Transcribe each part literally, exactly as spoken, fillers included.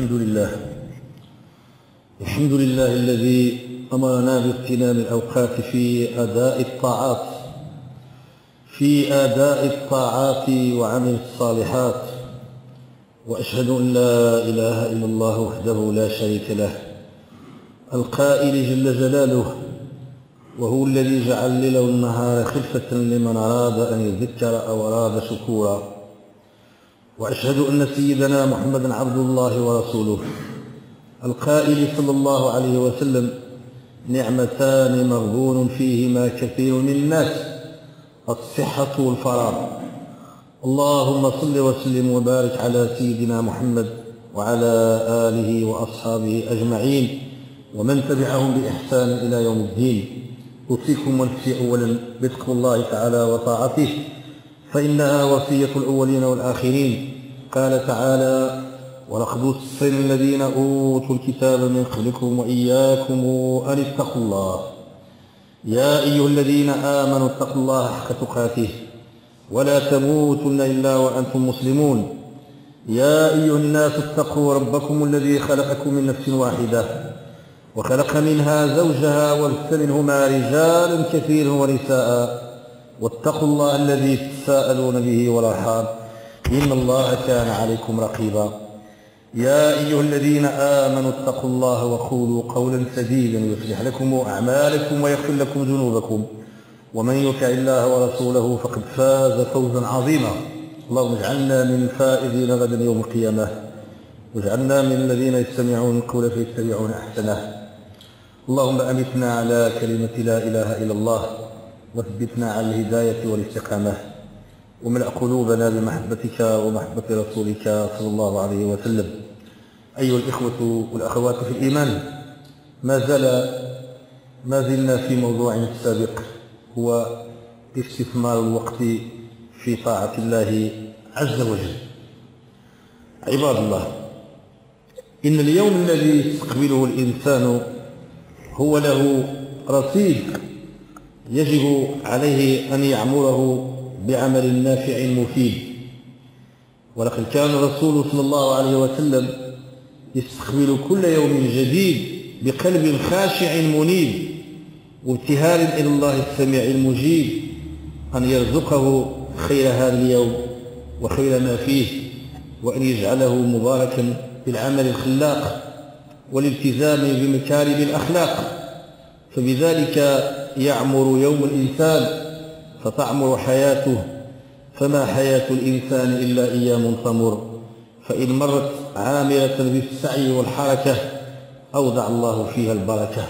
الحمد لله الحمد لله الذي أمرنا باغتنام الأوقات في أداء الطاعات في أداء الطاعات وعمل الصالحات، وأشهد أن لا إله إلا الله وحده لا شريك له القائل جل جلاله: وهو الذي جعل الليل والنهار خلفة لمن أراد أن يذكر أو أراد شكورا. وأشهد أن سيدنا محمدا عبد الله ورسوله القائل صلى الله عليه وسلم: نعمتان مغبون فيهما كثير من الناس، الصحة والفراغ. اللهم صل وسلم وبارك على سيدنا محمد وعلى آله وأصحابه أجمعين ومن تبعهم بإحسان إلى يوم الدين. أوصيكم ونفسي أولا بتقوى الله تعالى وطاعته، فإنها وصية الأولين والآخرين. قال تعالى: ولقد وصينا الذين أوتوا الكتاب من قبلكم وإياكم أن اتقوا الله يا أيها الذين آمنوا اتقوا الله حق تقاته ولا تموتن إلا وأنتم مسلمون. يا أيها الناس اتقوا ربكم الذي خلقكم من نفس واحدة وخلق منها زوجها وبث منهما رجالا كثيرا ونساء، واتقوا الله الذي تساءلون به والأرحام إن الله كان عليكم رقيبا. يا أيها الذين آمنوا اتقوا الله وقولوا قولا سديدا يصلح لكم أعمالكم ويغفر لكم ذنوبكم، ومن يطع الله ورسوله فقد فاز فوزا عظيما. اللهم اجعلنا من الفائزين غدا يوم القيامة، واجعلنا من الذين يستمعون القول فيتبعون أحسنه. اللهم أمتنا على كلمة لا إله إلا الله، وثبتنا على الهداية والاستقامة، وملأ قلوبنا بمحبتك ومحبة رسولك صلى الله عليه وسلم. أيها الإخوة والأخوات في الإيمان، ما زال ما زلنا في موضوعنا السابق، هو استثمار الوقت في طاعة الله عز وجل. عباد الله، إن اليوم الذي يستقبله الإنسان هو له رصيد يجب عليه أن يعمره بعمل نافع مفيد. ولقد كان الرسول صلى الله عليه وسلم يستقبل كل يوم جديد بقلب خاشع منيب، وابتهال إلى الله السميع المجيب أن يرزقه خير هذا اليوم وخير ما فيه، وأن يجعله مباركا بالعمل الخلاق والالتزام بمكارم الأخلاق. فبذلك يعمر يوم الإنسان فتعمر حياته، فما حياة الإنسان إلا أيام تمر، فإن مرت عامرة بالسعي والحركة أودع الله فيها البركة.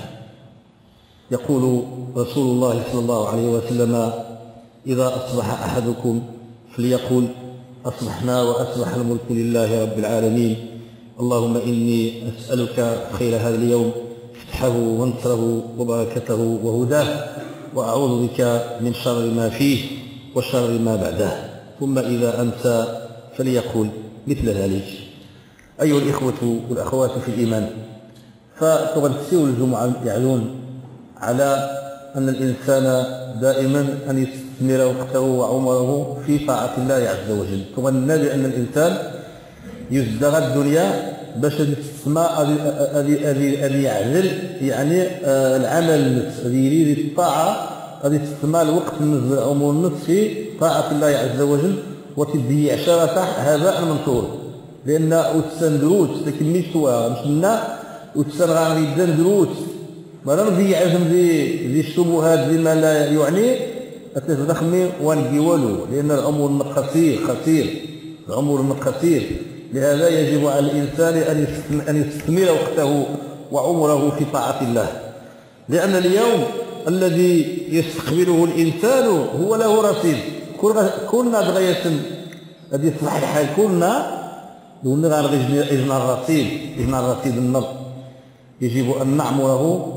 يقول رسول الله صلى الله عليه وسلم: إذا أصبح أحدكم فليقل أصبحنا وأصبح الملك لله رب العالمين، اللهم إني أسألك خير هذا اليوم، فتحه ونصره وبركته وهداه، وأعوذ بك من شر ما فيه وشر ما بعده. ثم إذا أمسى فليقول مثل ذلك. أيها الإخوة والأخوات في الإيمان، فتغسل الجمعة يعلون على أن الإنسان دائما أن يستثمر وقته وعمره في طاعة الله عز وجل. تغنى بأن الإنسان يزدغ الدنيا باش تسمى أن يعزل يعني العمل الذي يريد الطاعة، غادي تسمى الوقت من عمر النص في طاعة الله عز وجل، وتضيع شرفه هباء منثور. لأن أتسان دروس تكملتها مش لنا أتسان غادي دروس ما نضيعهم ذي الشبهات بما لا يعني أتفدخمي ونجي والو، لأن العمر قصير قصير العمر قصير. لهذا يجب على الإنسان أن يستثمر وقته وعمره في طاعة الله، لأن اليوم الذي يستقبله الإنسان هو له رصيد. كلنا بغاية غادي يصبح الحال كلنا دون غير إجنا الرصيد إجنا الرصيد النظر. يجب أن نعمره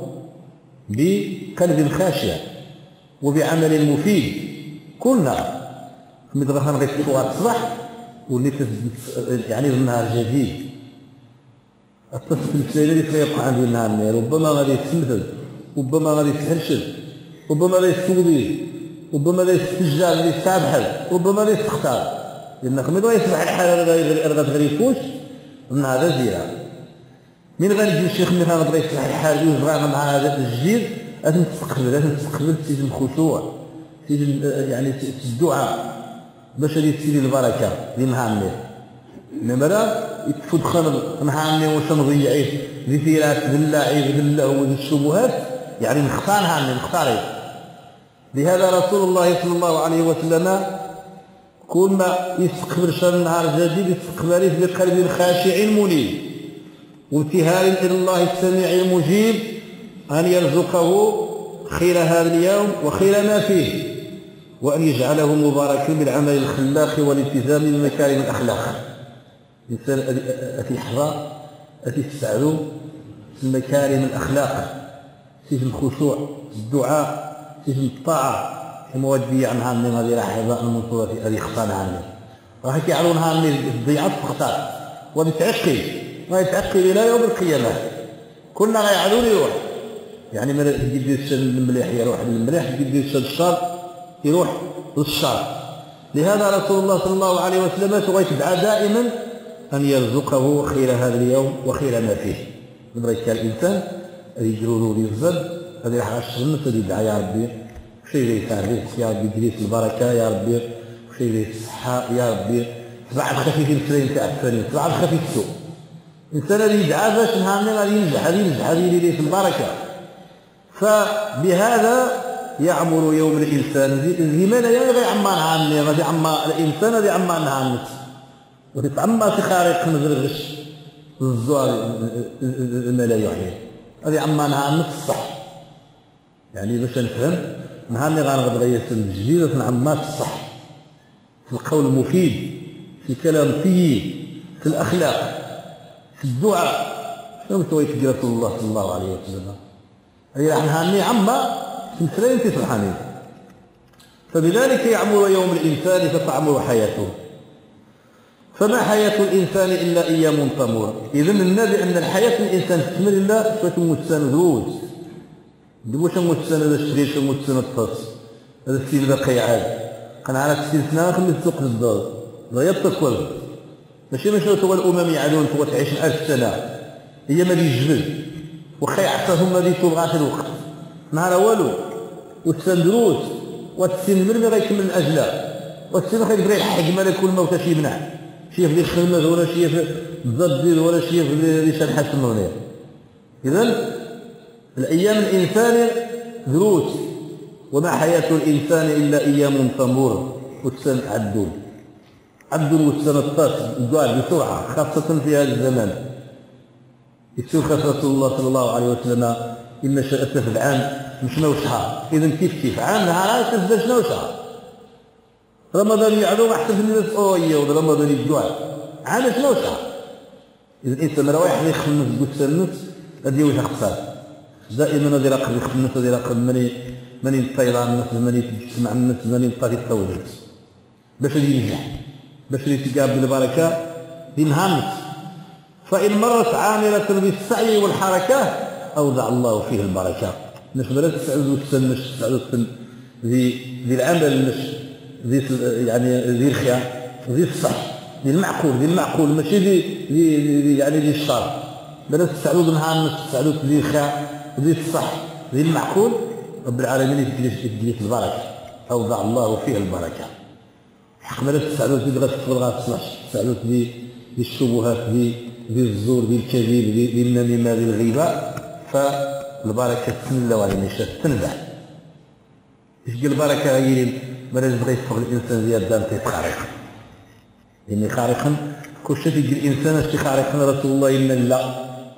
بقلب خاشع وبعمل مفيد. كلنا مثل غير غير الصباح وليت يعني النهار جديد، الطفل الفلاني اللي كيبقى عنده النهار ربما غادي يتسنفذ، ربما غادي يتحرشد، ربما غادي يستوضي، ربما غادي يستسجل، غادي يستبحل، ربما غادي يستختار. لأن ملي يصبح الحال غادي غير يفوت النهار زيرة. من غنجي الشيخ اللي غنبغي يصلح الحال ويبغى مع هذا الجديد لازم تستقبل لازم تستقبل سيد الخشوع سيد يعني الدعاء باش غادي تسير البركه ديال نهار نمرة يتفدخل نهار واش نضيعيه ذكرات باللعب باللهو بالشبهات يعني نختارها نختاري. لهذا رسول الله صلى الله عليه وسلم كل ما يستقبل شهر نهار جديد يستقبله بقلب خاشع منيب وابتهال الى الله السميع المجيب ان يرزقه خير هذا اليوم وخير ما فيه وان يجعله مباركا بالعمل الخلاق والالتزام بمكارم الاخلاق. الانسان في لحظه في تساعدوا في مكارم الاخلاق في الخشوع الدعاء في الطاعه الموديه عنها من هذه اللحظه المنصوره هذه خصنا عنها راح كيعلونها من الضيعه تختار وبتعقل ويتعقل الى يوم القيامه كنا غيعلون يروح يعني ما يدير الشر المليح يروح للمليح يدير الشر الشر يروح للشر. لهذا رسول الله صلى الله عليه وسلم يدعى دائما ان يرزقه خير هذا اليوم وخير ما فيه. يبغى الانسان يجروا له الزد هذه راح الشمس يدعى يا ربي شي اللي يساعدك يا ربي يجري في البركه يا ربي شي اللي الصحه يا ربي تبع الخفيف الكريم تاع الثاني تبع الخفيف السوء. الانسان اللي يدعى باش نهار غادي ينجح غادي ينجح غادي يدير في البركه. فبهذا يعمر يوم الانسان لماذا يعني غيعمر نهار غادي يعمر الانسان غادي يعمر نهار نفس وتتعمر في خارق الغش الزوار الملايين غادي يعمر نهار نفس صح يعني باش نفهم نهار اللي غنبغي يسلم جديد نعمر في الصح في القول المفيد في كلام طيب في الاخلاق في الدعاء شنو تويت رسول الله صلى الله عليه وسلم هي نهار عمّا في مسلمين سبحانه. فبذلك يعمر يوم الانسان فتعمر حياته. فما حياه الانسان الا ايام تمر. اذا النبي ان الحياه الانسان تكمل الا شويه متسان دروز واش متسان هذا الشريش متسان الطاس هذا السيل باقي عاد قنعرف ست سنين خمس سوق الدار لا يبتكر ماشي ماشي هو الامم يعلون هو تعيش ألف سنه هي ما بيجبل وخا يعطاهم هذه تبغى في الوقت نهار والو والسندروس والسن من غيكمل الاجلاء والسن غيبغي يحق ملك الموت شي يمنع شي في الخدمه ولا شي في الضد ولا شي في شرح السنونيه. اذا الايام الانسان دروس وما حياه الانسان الا ايام تمر والسن عدون عدون والسنه طاس الدعاء بسرعه خاصه في هذا الزمان. يسوع رسول الله صلى الله عليه وسلم إن شاءت في العام مشنا وشهر اذا كيف كيف عام نهارات تزدجنا وشهر رمضان يعلو احسن في الناس اويا ورمضان الدعاء عام شنو وشهر. اذا الانسان راه واحد يخمس قدس النفس غادي يوجه خساره دائما غادي يراقب يخمس غادي يراقب ماني ماني نطير النفس ماني يتجسم مع النفس ماني نبقى يتطور باش ينجح باش يتقابل بالبركه في نهار النفس. فإن مرت عاملة بالسعي والحركة أودع الله فيه البركة. مش بلا تسعدوا السن مش تسعدوا السن ذي ذي العمل مش ذي يعني ذي الخير ذي الصح ذي المعقول ذي المعقول ماشي ذي ذي يعني ذي الشر بلا تسعدوا نهار مش تسعدوا ذي الخير ذي الصح ذي المعقول رب العالمين يديك البركة أودع الله فيه البركة. حق بلا تسعدوا ذي غاس غاس تسعدوا ذي الشبهات ذي ذي الزور ذي الكذب ذي النميمه ذي الغيبه فالبركه تسنى ولا نشا تنبع. ايش قال البركه هي بلا يبغي يفوق الانسان زياد دام تيخارق لاني خارقا كل شيء يقول الانسان اش خارقا رسول الله ان لا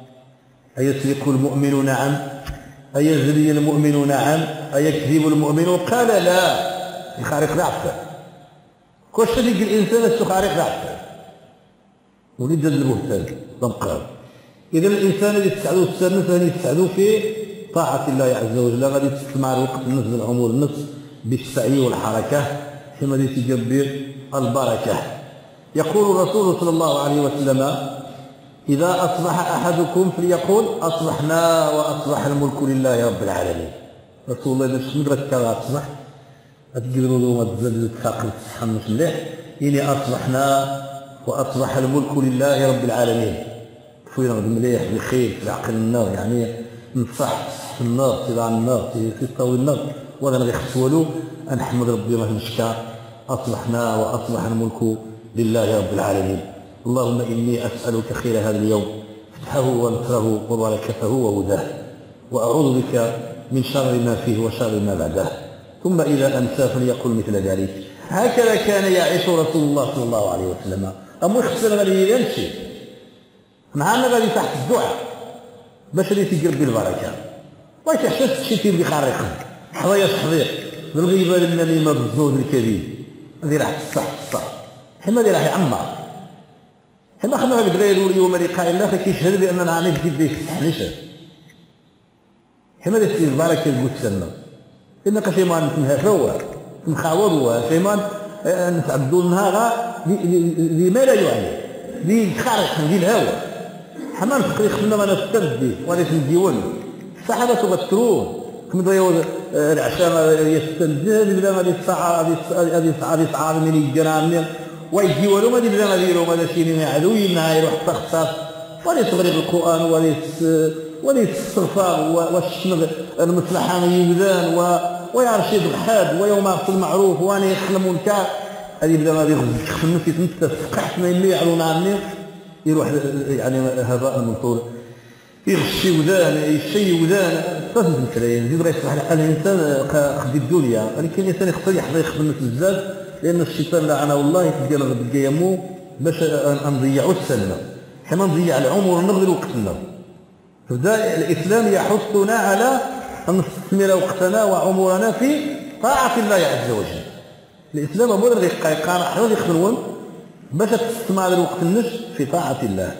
ايسرق المؤمن نعم ايزني المؤمن نعم ايكذب المؤمن قال لا يخارق ضعفه كل شيء يقول الانسان اش خارق ضعفه وليد البهتان ضمقان. اذا الانسان اللي تسعدو السنه غادي يتسعدو في طاعه الله عز وجل غادي تستمع الوقت النفس الامور النفس بالسعي والحركه كما غادي تجبر البركه. يقول الرسول صلى الله عليه وسلم اذا اصبح احدكم فليقول اصبحنا واصبح الملك لله رب العالمين. رسول الله باش مدرك اصبح تقدروا له ما تزادوا تفاقم تحمس مليح يعني اصبحنا واصبح الملك لله رب العالمين. شويه نغد مليح بخير في عقل النار يعني نصح في النار طلع النار في طاوي النار ولا غير خص والو. نحمد ربي الله نشكر اصلحنا واصلح الملك لله رب العالمين. اللهم اني اسالك خير هذا اليوم فتحه ونصره وبركته وهداه، واعوذ بك من شر ما فيه وشر ما بعده. ثم اذا امسى فليقل مثل ذلك. هكذا كان يعيش رسول الله صلى الله عليه وسلم. امو يخصنا غادي يمشي معنا غادي تحت الدعاء باش اللي تيقرب بالبركه. واش حشت شي تيبي خارق حظايا تحضير بالغيبه للنميمه بالزود الكبير هذه راح تصح تصح حما اللي راح يعمر حما خدنا بالغير واليوم لقاء الله كيشهد باننا عانيت جدي يفتحنيش حما اللي تصير البركه قلت لنا انك شي ما نتنهفوا نخاوضوا شي ما نتعبدوا النهار لما لا يعني لي خارق ديال الهوى حما نفكر يخدمنا ما نستبدي ولا نديون الصحابه تغترون كما العشاء يستنزل بلا ما يصعد هذه هذه صعاب من الجرام ويجي ولو ما بلا ما يديروا ما شي ما عدوي ما يروح تخصص ولا تغريب القران ولا ولا الصرفه والشمل المصلحه من يوزان ويرشد الحاد ويوم يغفل المعروف وانا يخل المنكر هذه بلا ما يخف النفس يتنفس فقحت ما يعلون عني يروح يعني هذا المنطور يغشي وذان يشي وذان فهمت الكلام زيد غيصبح الانسان خدي الدنيا ولكن الانسان يخصو يحضر يخدم الناس بزاف لان الشيطان لعنه الله يتلقى غدا يمو باش نضيعوا السنه حنا نضيع العمر ونغذي وقتنا. فبدا الاسلام يحثنا على ان نستثمر وقتنا وعمرنا في طاعه الله عز وجل. الاسلام امور اللي قال حنا اللي يخدمون باش تستثمر الوقت النش في طاعه الله.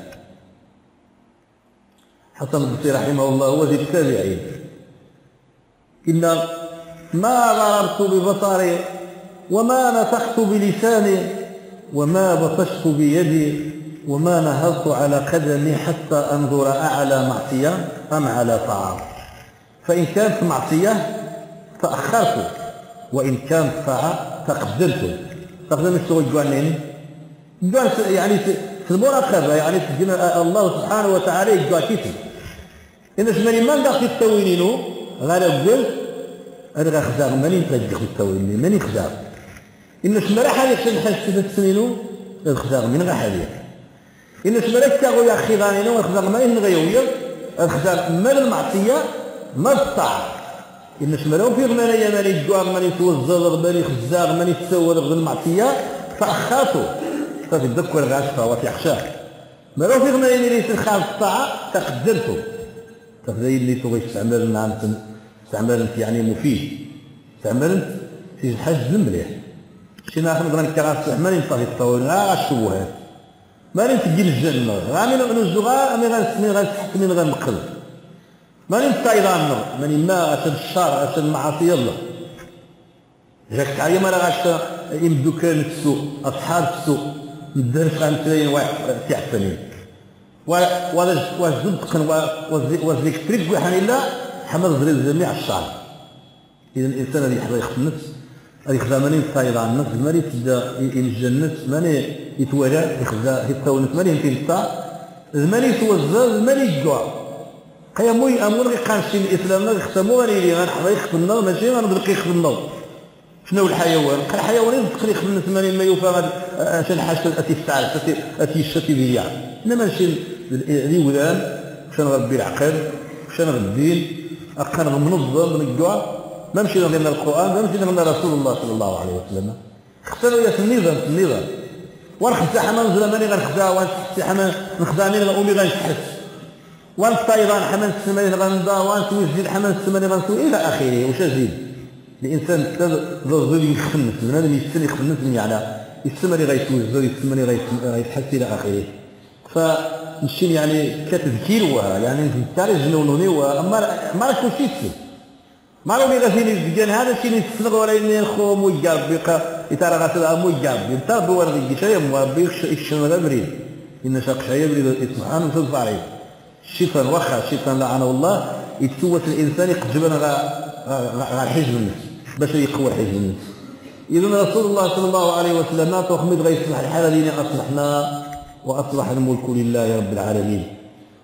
حسن البصري رحمه الله هو ذي التابعين إن ما ضربت ببصري وما نطقت بلساني وما بطشت بيدي وما نهضت على قدمي حتى أنظر أعلى معصية أم على طاعة. فإن كانت معصية تأخرت وإن كانت طاعة تقدمت. تقدمت شو يقول يعني في المراقبة يعني الله سبحانه وتعالى يقول كيف إن شمالي ما نقدر تستوينينو غير قلت أنا غنخدع ماني نتلقى في التويني ماني خدع إن شمالي حالي خصني نحس ثلاث سنينو غنخدع من غير حالي إن شمالي كاغو يا أخي غانينو غنخدع ماني نغيويا غنخدع مال المعصية ما الطاعة. إن شمالهم في غنانيا ماني جوار ماني توزر ماني خزاغ ماني تسول غير المعصية تأخرتو فتذكر الغاشفة وتيخشاه مالو في غنانيا اللي تنخاف الطاعة تقدرتو تفضي اللي تبغي تستعمل نعم استعمال يعني مفيد استعمال في حاجه مليح شي ناخذ مثلا الكراسي ما ينطفي الطاوله غير الشبهات ما تجي الجنه غامي نزغا مي غنسمي غنسحت من غنقل ما ننطا ايضا ماني ما عشان الشر عشان المعاصي يلا جاك تعيا ما راش يمدو كان السوق اصحاب السوق ندرس غنتلاين واحد تعفنين ولا وزدقن وزيكتريك بحال الله حمل ظريف جميع الشعر. اذا الانسان اللي يحضر يخدم النفس اللي يخدم ماني يطاير على النفس ماني تبدا ينجى النفس ماني يتوالى يخدا يتساوى النفس ماني ينطا ماني يتوزر ماني يجوع قيمو يامر غير قانشي الاسلام لا يختمو غير اللي غنحضر يخدم النار ماشي غنبقى يخدم النار. شنو الحيوان؟ الحيوان يدخل يخدم النفس ماني ما يوفى عشان حاجه اتي السعر اتي الشتي بيع انما شي ذي ولان شنو غربي العقل شنو الدين اقل منظم من الجوع ما مشي غير القران ما مشي غير رسول الله صلى الله عليه وسلم اختاروا يا النظام النظام ونخدع حما نزل ماني غنخدع ونحس حما نخدع ماني غنقومي غنحس ونطيران حما نسماني غنضا ونسوي حما نسماني غنسوي الى اخره واش ازيد. الانسان ضروري يخنس بنادم يستني يخنس من يعني يستمر غيتوزر يستمر غيتحس الى اخره. فمشي يعني كتذكير وها يعني نتاع جنونوني وما ما راكش تشي ما راه غير فين الدجان هذا الشيء اللي تسلق ولا ينخو مو يقرب يترى غاسل مو يقرب انت بو راه يجي شي مربي يشنو هذا بريد ان شاق شي بريد سبحان الله فاري الشيطان واخا الشيطان لعنه الله يتسوس الانسان يقجبنا غير حجم النفس باش يقوى حجم النفس. اذا رسول الله صلى الله عليه وسلم تخمد غيصلح الحال دينا اصلحنا واصلح الملك لله رب العالمين.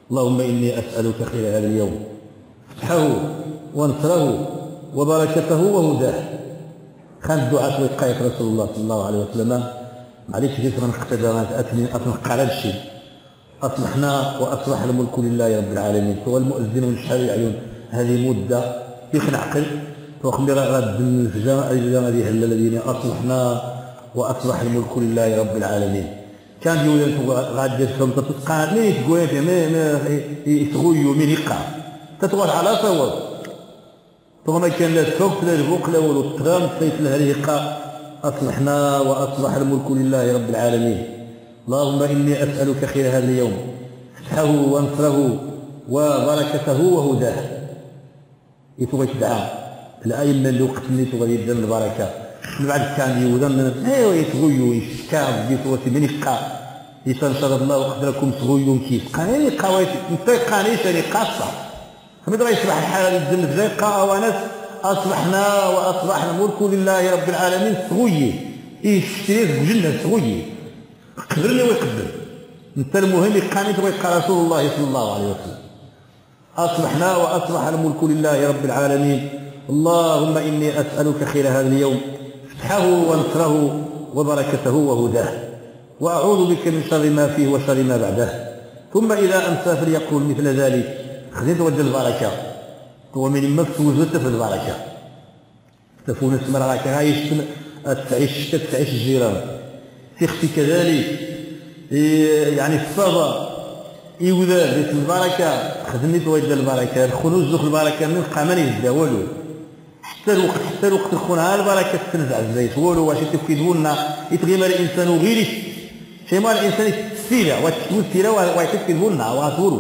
اللهم إني أسألك خير هذا اليوم، فتحه ونصره وبركته وهداه. كان الدعاء وقاية رسول الله صلى الله عليه وسلم معليش كيف غنقتدى أتنقى على الشيء. أصلحنا وأصلح الملك لله رب العالمين. هو المؤذن والشهر يعلون هذه مدة كيف نعقل وخلي غاد الفجا الذي هل الذين أصلحنا وأصلح الملك لله رب العالمين. كان يقول غاد يفهم تتقى مين تقول مين يتغيو مين يقع تتغول على صواب. ثم كان لا السوق لا البوق لا والو الترام سيت الهريقة. أصلحنا وأصلح الملك لله رب العالمين. اللهم إني أسألك خير هذا اليوم، فتحه ونصره وبركته وهداه. يتوغي تدعى الأئمة اللي وقت اللي تغادي يدير البركة من بعد كان يوزن ايوا يتغيو يشكا يتوتي من يقع يتنشر الله وقدركم تغيو كيف قاني قوايت انت قانيش يعني قاصة فمن راه يصبح الحال يدل زي قا وناس أصبحنا وأصبح الملك لله رب العالمين تغيي يشتري بجنة تغيي قدرني ويقدر انت المهم يقاني ويقى رسول الله صلى الله عليه وسلم. أصبحنا وأصبح الملك لله رب العالمين. اللهم إني أسألك خير هذا اليوم، فتحه ونصره وبركته وهداه، وأعوذ بك من شر ما فيه وشر ما بعده. ثم إذا أمسى فليقول مثل ذلك. خذيت وجه البركة هو من ما فوزت في البركة تفون اسم راك عايش تعيش تعيش الجيران تختي كذلك يعني الصبا يوذا بيت البركة خدمت وجه البركة الخنوز ذوك البركة من قامن يزدا والو حتى الوقت حتى الوقت الخونها البركة تنزع الزيت والو واش تفكدونا يتغيم الإنسان غير شي ما الإنسان يتسيلا وتسيلا ويتفكدونا واتورو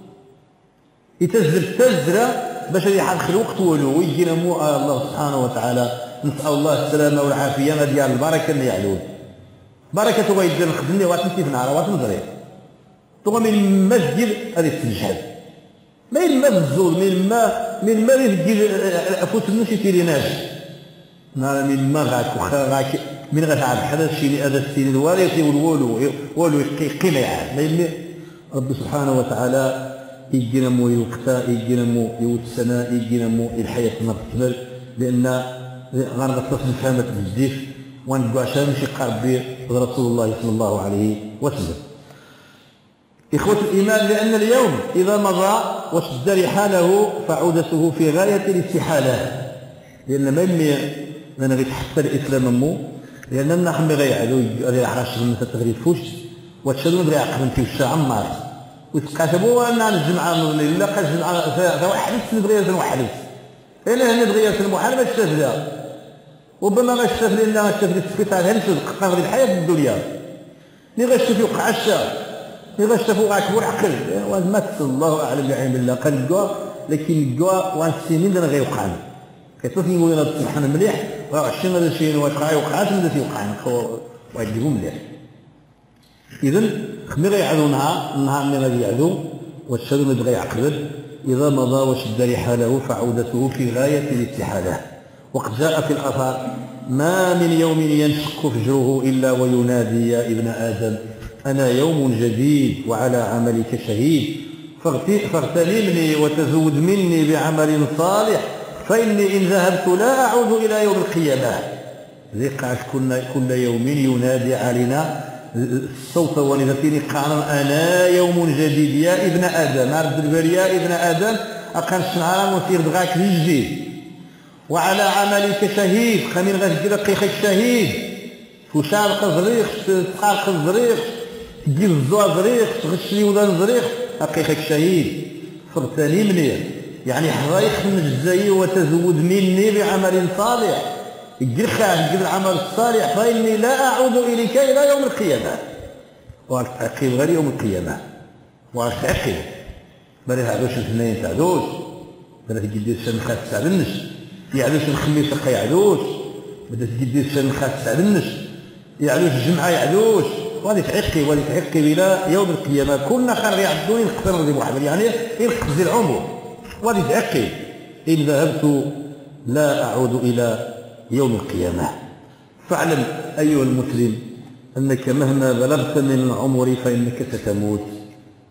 يتزل تزرة باش يحرق الوقت والو ويجينا مو الله سبحانه وتعالى. نسأل الله السلامة والعافية ديال البركة اللي يعلون بركة تبغى يدير نخدمني واتنسي في نهار واتنزري تبغى من مسجد هذه التجهد ما يلما بالزول من ما من ما يدير فوت الناس يتيريناش نهار من ما غاك وخا غاك من غتعب هذا الشيء هذا السين الوارث والولو والو قيمة يعاد ما يلمي رب سبحانه وتعالى يجينا مو يوقتا يجينا مو يوتسنا يجينا مو الحياة نرتبل لأن غنغطس نفهمت بزاف ونقوا عشان ماشي قرب رسول الله صلى الله عليه وسلم. إخوة الإيمان لأن اليوم إذا مضى وشد رحاله فعودته في غاية الاستحالة لأن ما يمي أنا غير حتى الإسلام مو لأن النحن غيعلو غير حراش من تغريد فوش وتشدون غير عقل في الشعب عمار وتقاسموا أن الجمعة نظني لا قاس الجمعة فواحد نبغي نوحد إلا هنا بغية المحاربة الشافلة ربما ما الشافل إلا الشافل السكتار هل صدق قاضي الحياة الدنيا اللي غشتو في وقع الشهر اللي غشتو غاك هو العقل ومثل الله أعلم بعلم الله قال الجوا لكن الجوا وان السنين اللي غيوقعنا كيف نقول لنا سبحان مليح راه عشرين هذا الشيء وقع وقعات من اللي يوقعنا ويجيبوا مليح. إذا خمي غيعدو نهار النهار اللي غادي يعدو والشهر اللي غيعقبل إذا مضى وشد رحاله فعودته في غاية الاستحالة. وقد جاء في الآثار ما من يوم ينشق فجره إلا وينادي يا ابن آدم أنا يوم جديد وعلى عملك شهيد فاغتنمني وتزود مني بعمل صالح فإني إن ذهبت لا أعود إلى يوم القيامة. ذيقاش كل يوم ينادي علينا الصوت ونذتيني قانا أنا يوم جديد يا ابن آدم عرض البال يا ابن آدم أقرش نهارا وسير دغاك جديد وعلى عملك شهيد خمين غتجي قيخك شهيد فشارق زريخ تقارق زريخ تجي الزوا زريخ تغشني ودان زريخ قيخك شهيد فرتني مني يعني حرايق من الجزائي وتزود مني بعمل صالح يجي خير يجي العمل الصالح فإني لا أعود إليك إلى يوم القيامة. وأعقب غير يوم القيامة وأعقب بل يعدوش الاثنين تعدوش بل تجي دير الشهر خاص تعدنش يعدوش الخميس يعدوش بدات تجي دير الشهر خاص تعدنش يعدوش الجمعة يعدوش وهذه تعقب وهذه تعقب إلى يوم القيامة كنا خير يعدون ينقصر رضي محمد يعني ينقص العمر وهذه تعقب إن ذهبت لا أعود إلى يوم القيامة. فاعلم أيها المسلم أنك مهما بلغت من العمر فإنك ستموت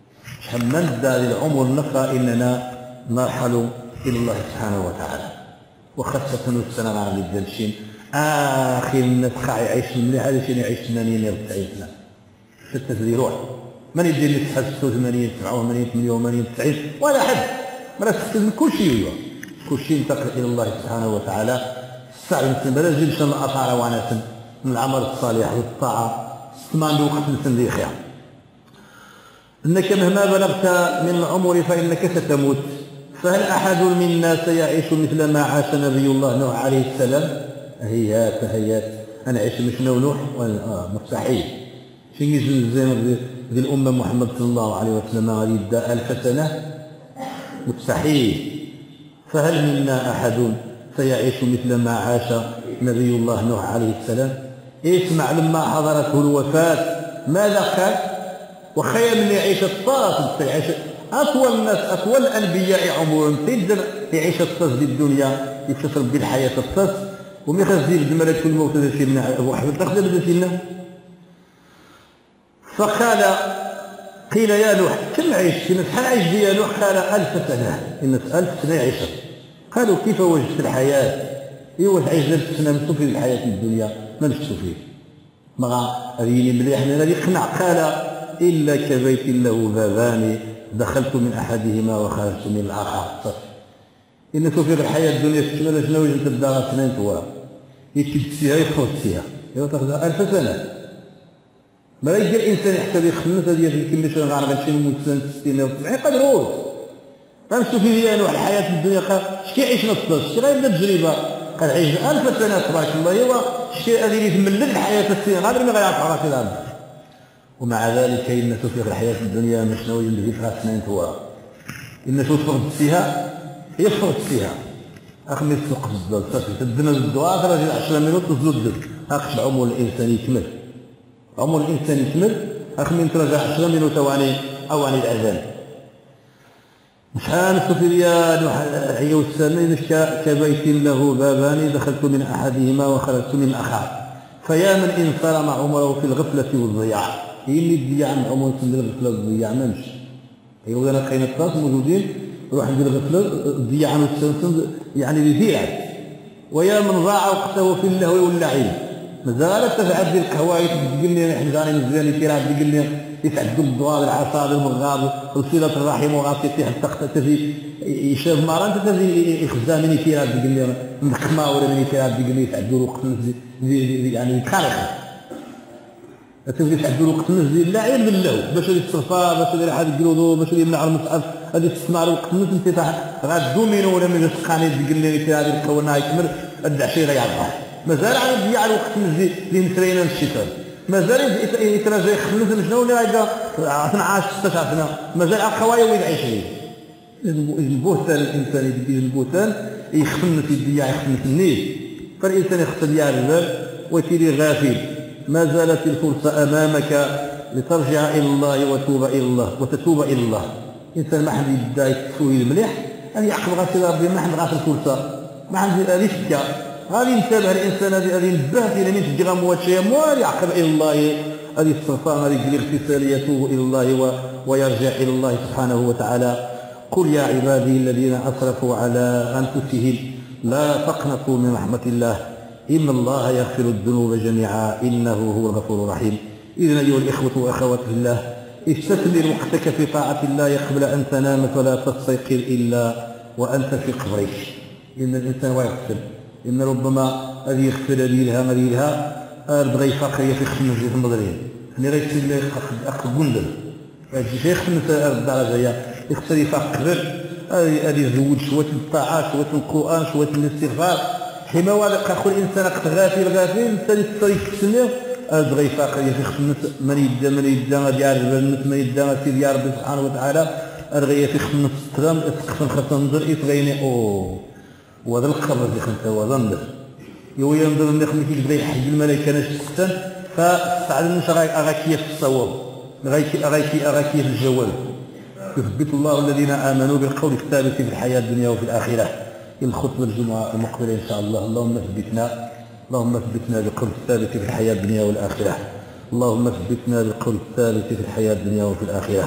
شحال ما ندى للعمر نفرة إننا نرحل إلى الله سبحانه وتعالى، وخاصة السنة العربية ديال الشين آخر الناس خا يعيش مليح، هذا الشيء يعيش ثمانين أو تسعين سنة حتى تزيد يروح، من يدير لي تحت ستة وثمانين سبعة وثمانين ثمانية وثمانين تسعين ولا حد، مرة تستلم كل شيء، كل شيء ينتقل إلى الله سبحانه وتعالى. الصعب مثلا بلا تجيب شان الأثار وعناس من العمل الصالح والطاعة ثمان وقت نسندي خير. إنك مهما بلغت من العمر فإنك ستموت، فهل أحد منا سيعيش مثل ما عاش نبي الله نوح عليه السلام؟ هيهات هيهات أنا عشت مثل نوح آه مستحيل. شنو يجوز الزمن ديال الأمة محمد صلى الله عليه وسلم غادي يبدا ألف سنة؟ مستحيل. فهل منا أحد سيعيش مثل ما عاش نبي الله نوح عليه السلام؟ اسمع لما حضرته الوفاة ماذا قال؟ وخير من يعيش الطاس يعيش أطول الناس أطول الأنبياء عمرا جدا يعيش الطاس دي الدنيا يكتسب بالحياة الطاس وما يخزي بملك الموت هذا سيدنا أبو حميد تقدر هذا سيدنا. فقال قيل يا نوح كم عيش؟ شحال عيش يا نوح؟ قال ألف سنة. الناس ألف سنة يعيشها. قالوا كيف وجدت الحياة؟ ايوا تعيش ألف سنة نشوف في الحياة الدنيا ما نشوف فيه. ما ريني مليح انا اللي يقنع. قال إلا كبيت له بابان دخلت من أحدهما وخرجت من الآخر. إن توفيق الحياة الدنيا تشمل شنو وجدت الدار اثنين توا يكتسيها يخرج فيها ايوا تاخذ ألف سنة. ما يجي الإنسان يحسب يخمس هذه كل شيء غير غنمشي من سنة ستين أو سبعين يقدروش. غنمشيو في ديالو على الحياة الدنيا قال شكي عيشنا الطاس شكي غير تجربة قال عيش ألف سنة تبارك الله ايوا شكي هذه اللي تملك الحياة السنين غير ما غيعرف راسي الأمر. ومع ذلك إن توفيق الحياة الدنيا مش ناوي ندير فيها اثنين توا. إن توفيق فيها يفرط فيها أخمي السوق الزلط صافي تدنا الدواء خرج عشرة مينوت تزلد أخش عمر الإنسان يكمل. عمر الإنسان يكمل أخمي ترجع عشرة مينوت أواني أواني الأذان. شحال سفيان حي السمين كبيت له بابان دخلت من أحدهما وخرجت من الآخر. فيا من إن صرم عمره في الغفلة والضياع. هي اللي تضيع من عمره في الغفلة والضياع ما نمشي. أيوا أنا لقينا الطاس موجودين روح ندير الغفلة ضيع عنه السنسن يعني بيضيع. ويا من ضاع وقته في اللهو واللعب. مازال تفعل ديال القهوايط تقول لي حنا غادي مزيان كيلعب تقول لي يتعدوا الضوال العصابه المغاب وصله الرحم وغادي حتى حتى يشرب مره انت تجي يخزا مني كيلعب تقول لي مخما ولا مني كيلعب تقول لي يتعدوا الوقت يعني يتخالق تبغي تعدوا الوقت ديال اللعب بالله باش يتصرفى باش يدير واحد الجلودو باش يمنع المصحف غادي تسمع الوقت انت غادومينو ولا من القاني تقول لي كي غادي يكونها يكمل الدعشي غيعرفها. مازال عاد يضيع الوقت اللي نسرينا الشتاء مازال يتراجع يخلص شنو اللي غايبه اثناش ستة عشر سنه مازال القوايا وين عايشين. البهتان الانسان يدير البهتان يخنس يضيع يخنس النيل. فالانسان يخص يضيع الباب ويتيلي غافل. ما زالت الفرصه امامك لترجع الى الله وتوب الى الله وتتوب الى الله. الانسان ما حد يبدا يتسوي المليح ان يعقل غاسل ربي ما حد غاسل الفرصه ما عندي هذه شكا غادي ينتبه الانسان هذه غادي ينبه الى من تجي غموات شي موال يعقل الى الله هذه الصفاء هذه الاغتسال يتوب الى الله ويرجع الى الله سبحانه وتعالى. قل يا عبادي الذين اسرفوا على انفسهم لا تقنطوا من رحمه الله ان الله يغفر الذنوب جميعا انه هو الغفور الرحيم. اذا ايها الاخوه واخوات في الله استثمر وقتك في طاعه الله قبل ان تنام فلا تستيقظ الا وانت في قبرك. ان الانسان ويغفل ان ربما هذه يغفل هذه لها هذه لها بغى يفكر في خمس ديال المدرين يعني غيكتب لي اخ قندل هذا الشيء خمس الدرجه هي يخسر يفكر هذه هذه زود شويه الطاعات شويه القران شويه الاستغفار حما والق اخو الانسان قد غافل غافل الانسان يستريح السنه بغى يفكر في خمس من يدا من يدا غادي يعرف من يدا سيدي يا ربي سبحانه وتعالى غير في خمس ترام يسقف خمس نظر يتغيني اوه وهذا القبر اللي خمسه هو ظنبل يو ينظر النخل كي يبدا يحج الملائكه ناش تحسن فاستعد من شغاي اغاكيه في الصواب غايكي اغاكي اغاكيه في الجوال. يثبت الله الذين امنوا بالقول الثابت في الحياه الدنيا وفي الاخره. الخطبه الجمعه المقبله ان شاء الله. اللهم ثبتنا اللهم ثبتنا بالقول الثابت في الحياه الدنيا والاخره. اللهم ثبتنا بالقول الثابت في الحياه الدنيا وفي الاخره.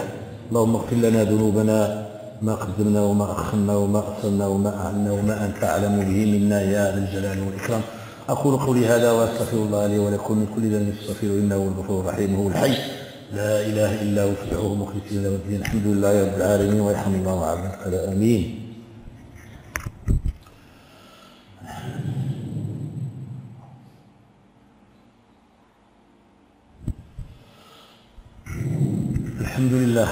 اللهم اغفر لنا ذنوبنا ما قدمنا وما أخرنا وما أسررنا وما أعلنا وما أنت أعلم به منا يا ذا الجلال والإكرام. أقول قولي هذا وأستغفر الله لي ولكم من كل ذنب فاستغفروه إنه هو الغفور الرحيم هو الحي لا إله إلا هو فادعوه مخلصين له الدين. الحمد لله رب العالمين ويرحم الله عبدك قال آمين. الحمد لله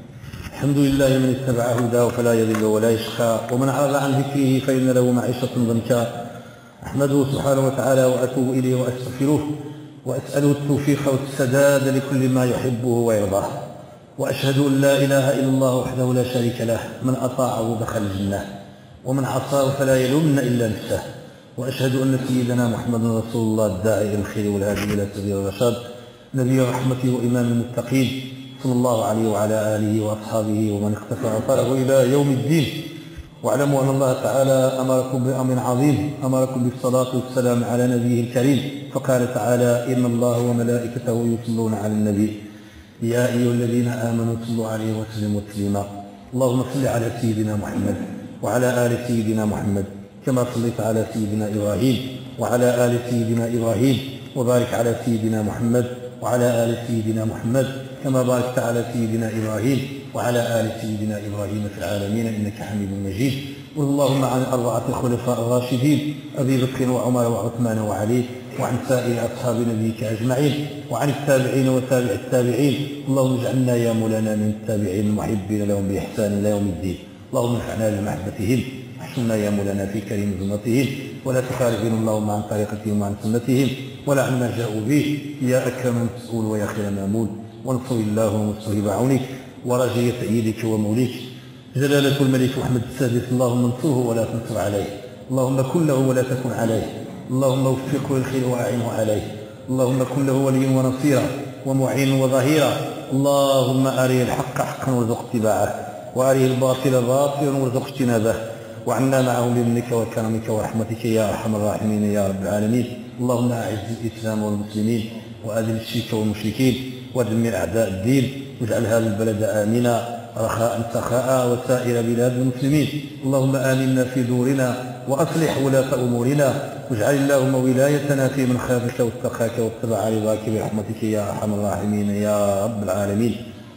الحمد لله من اتبع هداه فلا يضل ولا يشقى ومن أعرض عن ذكره فإن له معيشة ضنكا. أحمده سبحانه وتعالى وأتوب إليه وأستغفره وأسأله التوفيق والسداد لكل ما يحبه ويرضاه. وأشهد أن لا إله إلا الله وحده لا شريك له من أطاعه دخل الجنة ومن عصاه فلا يلومن إلا نفسه. وأشهد أن سيدنا محمد رسول الله الداعي إلى الخير والهادي إلى سبيل الرشاد نبي رحمته وإمام المتقين صلى الله عليه وعلى آله وأصحابه ومن اقتفى أثره إلى يوم الدين. واعلموا أن الله تعالى أمركم بأمر عظيم أمركم بالصلاة والسلام على نبيه الكريم فقال تعالى إن الله وملائكته يصلون على النبي يا أيها الذين آمنوا صلوا عليه وسلموا تسليما. اللهم صل على سيدنا محمد وعلى آل سيدنا محمد كما صليت على سيدنا إبراهيم وعلى آل سيدنا إبراهيم وبارك على سيدنا محمد وعلى آل سيدنا محمد كما باركت على سيدنا إبراهيم وعلى آل سيدنا إبراهيم في العالمين إنك حميد مجيد. اللهم عن أربعة الخلفاء الراشدين أبي بكر وعمر وعثمان وعلي وعن سائر أصحاب نبيك أجمعين وعن التابعين وتابع التابعين. اللهم اجعلنا يا مولانا من التابعين المحبين لهم بإحسان إلى يوم الدين. اللهم ارفعنا بمحبتهم واحشرنا يا مولانا في كريم ذمتهم ولا تخالفنا اللهم عن طريقتهم وعن سنتهم ولا عن ما جاءوا به يا أكرم المسؤول ويا خير مامون. وانصر اللهم مصطهب عونك ورجية تأييدك وموليك جلالة الملك محمد السادس. اللهم انصره ولا تنصر عليه. اللهم كن له ولا تكن عليه. اللهم وفقه للخير وأعنه عليه. اللهم كن له وليا ونصيرا ومعين وظهيرا. اللهم أريه الحق حقا وارزق اتباعه وأريه الباطل باطلا وارزق اجتنابه. وعنا معهم بمنك وكرمك ورحمتك يا أرحم الراحمين يا رب العالمين. اللهم أعز الإسلام والمسلمين وأذل الشرك والمشركين ودمر أعداء الدين واجعل هذا البلد آمنا رخاء سخاء وسائر بلاد المسلمين. اللهم آمنا في دورنا وأصلح ولاة أمورنا واجعل اللهم ولايتنا في من خافك واتقاك واتبع رضاك برحمتك يا أرحم الراحمين يا رب العالمين.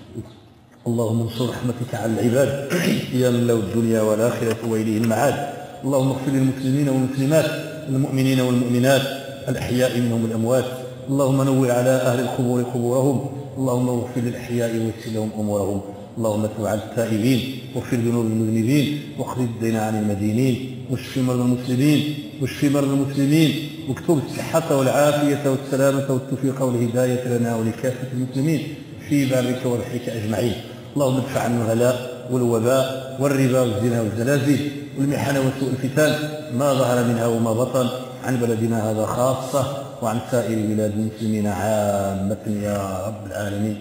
اللهم انصر رحمتك على العباد يا من له الدنيا والآخرة وإليه المعاد. اللهم اغفر للمسلمين والمسلمات المؤمنين والمؤمنات الأحياء منهم الأموات. اللهم نور على أهل القبور قبورهم. اللهم اغفر للأحياء ويسر لهم أمورهم. اللهم تب على التائبين واغفر ذنوب المذنبين واقض الدين عن المدينين واشف مرضى المسلمين واشف مرضى المسلمين واكتب الصحة والعافية والسلامة والتوفيق والهداية لنا ولكافة المسلمين في بارك وبحرك أجمعين. اللهم ادفع عنا الغلاء والوباء والربا والزنا والزلازل والمحن وسوء الفتن ما ظهر منها وما بطن عن بلدنا هذا خاصة وعن سائر بلاد المسلمين عامة يا رب العالمين.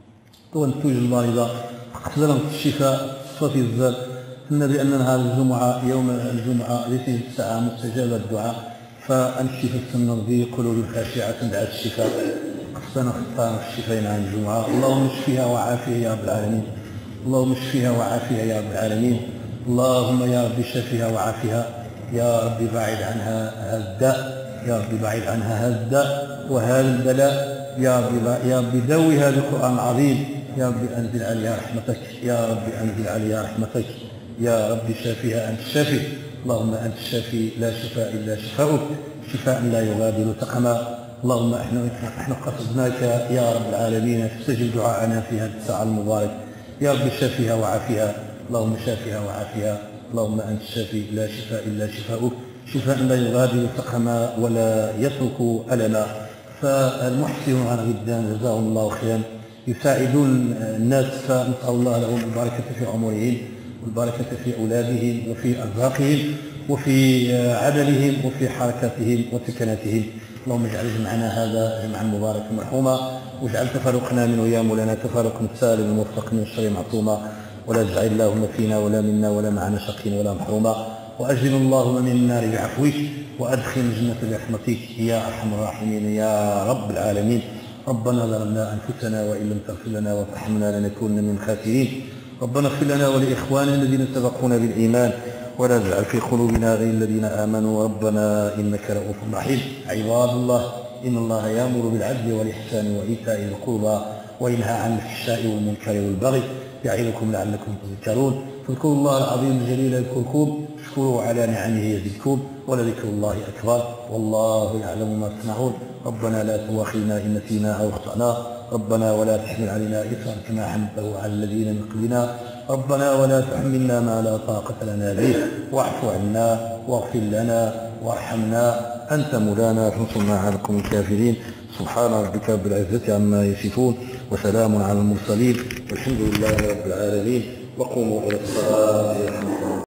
ونتوج المريضة قصدنا الشفاء صفي الزل قلنا بأن نهار الجمعة يوم الجمعة ليس الساعة مستجاب الدعاء فأنشف السنة في قلوب الخاشعة دعاء الشفاء قصدنا خطان الشفاء عن الجمعة. اللهم اشفيها وعافيها يا رب العالمين. اللهم اشفيها وعافيها يا رب العالمين. اللهم يا رب شفيها وعافيها يا رب باعد عنها هذا الداء يا رب باعد عنها هذا الداء وهذا البلاء يا رب يا رب داوي هذا القرآن العظيم يا رب أنزل عليها رحمتك يا رب أنزل عليها رحمتك يا رب شافيها أنت الشافي. اللهم أنت الشافي لا شفاء إلا شفاؤك شفاء لا يغادر سقما. اللهم احنا احنا قصدناك يا رب العالمين فاستجب دعاءنا في هذه الساعة المباركة يا رب شافيها وعافيها. اللهم شافيها وعافيها. اللهم أنت الشافي لا شفاء إلا شفاؤك شفاء لا يغادر سقما ولا يترك ألما. فالمحسنون عن غدان جزاهم الله خيرا يساعدون الناس فنسأل الله لهم البركة في عمرهم والبركة في أولادهم وفي أرزاقهم وفي عدلهم وفي حركاتهم وسكناتهم. اللهم اجعل جمعنا هذا جمعا مباركا مرحوما واجعل تفرقنا منه يا مولانا تفرقا سالما موفقا من الشر معصوما ولا تجعل اللهم فينا ولا منا ولا معنا شقيا ولا محروما. وأجل اللهم من النار بعفوك وأدخل الجنة برحمتك يا أرحم الراحمين يا رب العالمين. ربنا ظلمنا أنفسنا وإن لم تغفر لنا وترحمنا لنكونن من الخاسرين. ربنا اغفر لنا ولإخواننا الذين سبقونا بالإيمان ولا تجعل في قلوبنا غير الذين آمنوا ربنا إنك رؤوف رحيم. عباد الله، إن الله يأمر بالعدل والإحسان وإيتاء ذي القربى وينهى عن الفحشاء والمنكر والبغي يعظكم لعلكم تذكرون. فاذكروا الله العظيم الجليل يذكركم، اشكروا على نعمه يزدكم، ولذكر الله أكبر والله يعلم ما تصنعون. ربنا لا تؤاخذنا إن نسينا أو أخطأنا، ربنا ولا تحمل علينا إصرا كما حملته على الذين من قبلنا، ربنا ولا تحملنا ما لا طاقة لنا به، واعف عنا واغفر لنا وارحمنا، أنت مولانا فانصرنا على القوم الكافرين. سبحان ربك رب العزة عما يصفون وسلام على المرسلين والحمد لله رب العالمين. وقوموا إلى الصلاة.